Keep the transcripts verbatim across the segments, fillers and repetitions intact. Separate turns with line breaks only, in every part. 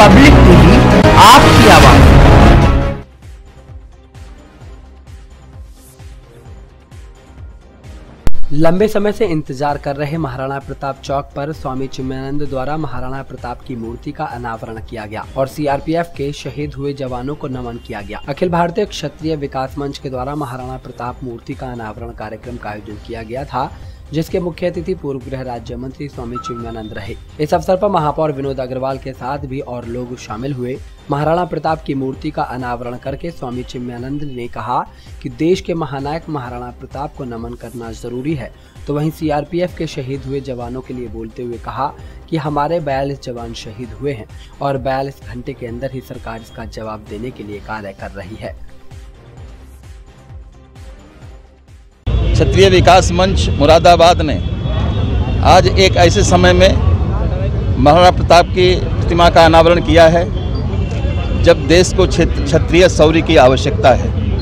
Public TV, आपकी आवाज। लंबे समय से इंतजार कर रहे महाराणा प्रताप चौक पर स्वामी चिन्मयानंद द्वारा महाराणा प्रताप की मूर्ति का अनावरण किया गया और सीआरपीएफ के शहीद हुए जवानों को नमन किया गया। अखिल भारतीय क्षत्रिय विकास मंच के द्वारा महाराणा प्रताप मूर्ति का अनावरण कार्यक्रम का आयोजन किया गया था, जिसके मुख्य अतिथि पूर्व गृह राज्य मंत्री स्वामी चिन्मयानंद रहे। इस अवसर पर महापौर विनोद अग्रवाल के साथ भी और लोग शामिल हुए। महाराणा प्रताप की मूर्ति का अनावरण करके स्वामी चिन्मयानंद ने कहा कि देश के महानायक महाराणा प्रताप को नमन करना जरूरी है। तो वहीं सीआरपीएफ के शहीद हुए जवानों के लिए बोलते हुए कहा कि हमारे बयालीस जवान शहीद हुए हैं और बयालीस घंटे के अंदर ही सरकार इसका जवाब देने के लिए कार्य कर रही है।
क्षत्रिय विकास मंच मुरादाबाद ने आज एक ऐसे समय में महाराणा प्रताप की प्रतिमा का अनावरण किया है जब देश को क्षत्रिय शौर्य की आवश्यकता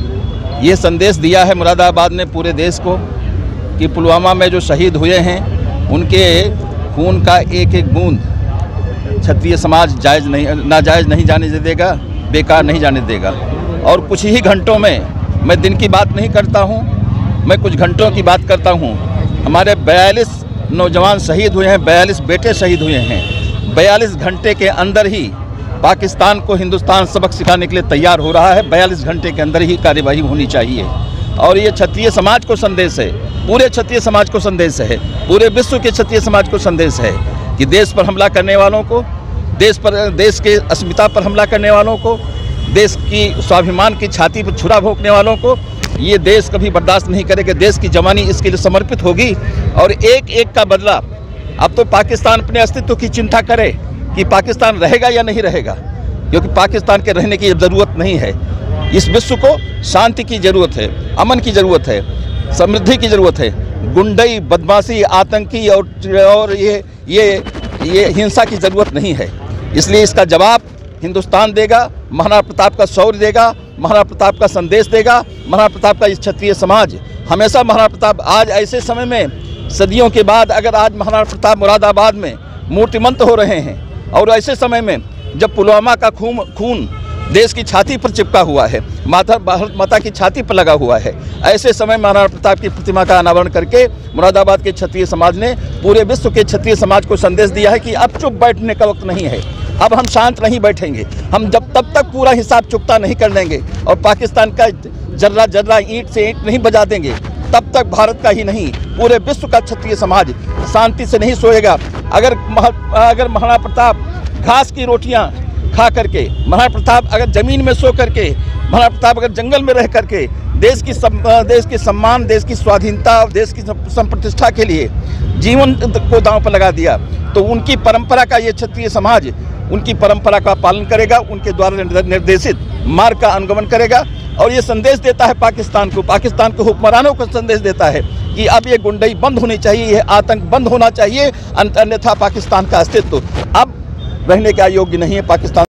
है। ये संदेश दिया है मुरादाबाद ने पूरे देश को कि पुलवामा में जो शहीद हुए हैं उनके खून का एक एक बूंद क्षत्रिय समाज जायज़ नहीं नाजायज़ नहीं जाने देगा, बेकार नहीं जाने देगा। और कुछ ही घंटों में, मैं दिन की बात नहीं करता हूँ, मैं कुछ घंटों की बात करता हूँ, हमारे बयालीस नौजवान शहीद हुए हैं, बयालीस बेटे शहीद हुए हैं। बयालीस घंटे के अंदर ही पाकिस्तान को हिंदुस्तान सबक सिखाने के लिए तैयार हो रहा है। बयालीस घंटे के अंदर ही कार्यवाही होनी चाहिए। और ये क्षत्रिय समाज को संदेश है, पूरे क्षत्रिय समाज को संदेश है, पूरे विश्व के क्षत्रिय समाज को संदेश है कि देश पर हमला करने वालों को, देश पर देश के अस्मिता पर हमला करने वालों को, देश की स्वाभिमान की छाती पर छुरा भोंकने वालों को ये देश कभी बर्दाश्त नहीं करेगा। देश की जवानी इसके लिए समर्पित होगी और एक एक का बदला। अब तो पाकिस्तान अपने अस्तित्व की चिंता करे कि पाकिस्तान रहेगा या नहीं रहेगा, क्योंकि पाकिस्तान के रहने की ज़रूरत नहीं है। इस विश्व को शांति की ज़रूरत है, अमन की ज़रूरत है, समृद्धि की ज़रूरत है। गुंडई, बदमाशी, आतंकी और और ये ये ये हिंसा की ज़रूरत नहीं है। इसलिए इसका जवाब हिंदुस्तान देगा, महाराणा प्रताप का शौर्य देगा, महाराणा प्रताप का संदेश देगा। महाराणा प्रताप का इस क्षत्रिय समाज हमेशा महाराणा प्रताप आज ऐसे समय में, सदियों के बाद अगर आज महाराणा प्रताप मुरादाबाद में मूर्तिमंत हो रहे हैं और ऐसे समय में जब पुलवामा का खून खून देश की छाती पर चिपका हुआ है, माता भारत माता की छाती पर लगा हुआ है, ऐसे समय महाराणा प्रताप की प्रतिमा का अनावरण करके मुरादाबाद के क्षत्रिय समाज ने पूरे विश्व के क्षत्रिय समाज को संदेश दिया है कि अब चुप बैठने का वक्त नहीं है। अब हम शांत नहीं बैठेंगे। हम जब तब तक पूरा हिसाब चुकता नहीं कर लेंगे और पाकिस्तान का जर्रा जर्रा ईंट से ईंट नहीं बजा देंगे, तब तक भारत का ही नहीं पूरे विश्व का क्षत्रिय समाज शांति से नहीं सोएगा। अगर अगर महाराणा प्रताप घास की रोटियां खा करके, महाराणा प्रताप अगर जमीन में सो करके, महाराणा प्रताप अगर जंगल में रह करके देश की सम, देश के सम्मान, देश की स्वाधीनता और देश की संप्रतिष्ठा के लिए जीवन को दांव पर लगा दिया, तो उनकी परंपरा का ये क्षत्रिय समाज उनकी परंपरा का पालन करेगा, उनके द्वारा निर्देशित मार्ग का अनुगमन करेगा। और ये संदेश देता है पाकिस्तान को, पाकिस्तान के हुक्मरानों को संदेश देता है कि अब ये गुंडई बंद होनी चाहिए, ये आतंक बंद होना चाहिए, अन्यथा पाकिस्तान का अस्तित्व अब रहने का योग्य नहीं है। पाकिस्तान